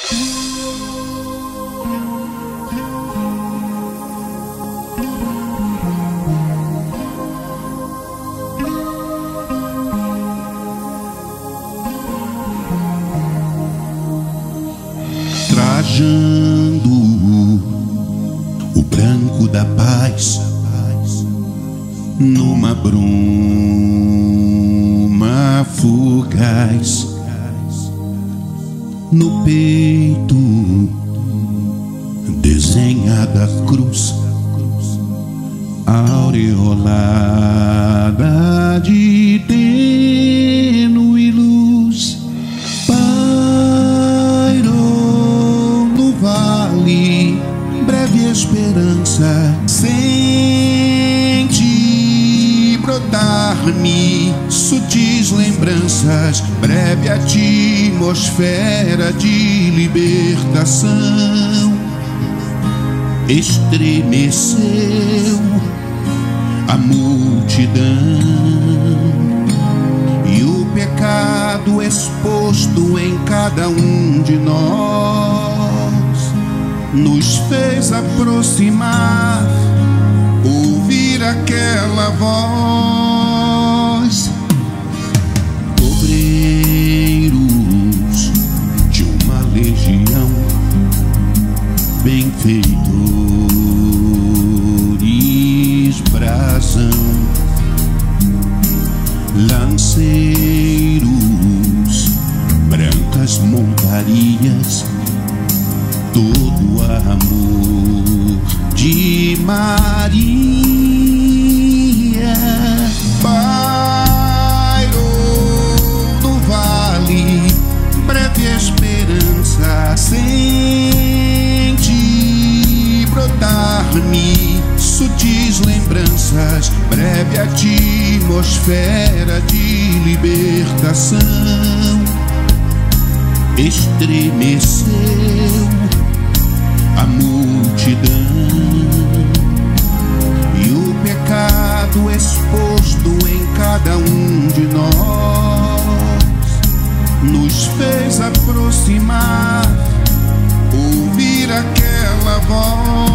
Trajando o branco da paz numa bruma fugaz, no peito desenhada a cruz aureolada de tênue luz. Pairou no vale breve esperança, sente brotar-me sutis lembranças, breve atmosfera de libertação. Estremeceu a multidão e o pecado exposto em cada um de nós nos fez aproximar, ouvir aquela voz. Obreiros de uma legião, benfeitores brasão, lanceiros, brancas montarias, todo amor de Maria. Pairou no vale breve esperança, sente brotar-me sutis lembranças, breve atmosfera de libertação. Estremeceu a multidão e o pecado exposto em cada um de nós nos fez aproximar, ouvir aquela voz.